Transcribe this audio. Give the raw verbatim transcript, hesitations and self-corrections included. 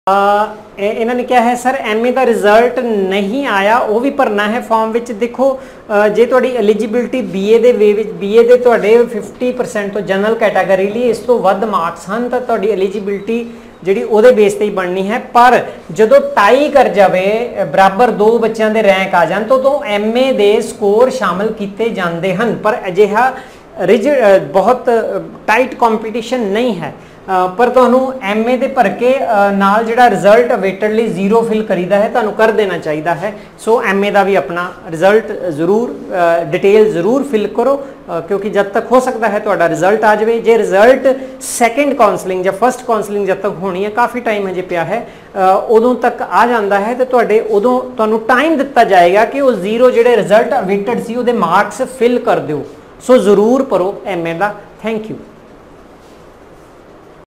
इन्होंने क्या है सर एम ए का रिजल्ट नहीं आया वो भी भरना है फॉर्म विच। देखो जे तुहाडी एलिजिबिलिटी बी ए दे वे विच बी ए दे तुहाडे फिफ्टी परसेंट तो जनरल कैटागरी लिए इस तो वध मार्क्स हैं तो तुहाडी एलिजिबिलिटी जिहड़ी उहदे बेस ते ही बननी है। पर जदों टाई कर जाए बराबर दो बच्चों के रैंक आ जाए तो तो एम ए दे स्कोर शामिल किए जाते हैं। पर अजिहा रिज बहुत टाइट कॉम्पीटिशन नहीं है। पर तुहानू एम ए दे भर के नाल जिहड़ा रिजल्ट अवेटेड लिए जीरो फिल करीदा है तुहानू कर देना चाहिए है। सो एम ए का भी अपना रिजल्ट जरूर डिटेल जरूर फिल करो क्योंकि जब तक हो सकता है तुहाडा रिजल्ट आ जाए। जे रिजल्ट सैकेंड काउंसलिंग या फस्ट काउंसलिंग जब तक होनी है काफ़ी टाइम हजे पिया है उदों तक आ जाता है तो तुहाडे उदों तुहानू टाइम दिता जाएगा कि वो जीरो जिहड़े रिजल्ट अवेटेड सी उहदे मार्क्स फिल कर दो। सो जरूर भरो एम ए का। Thank you.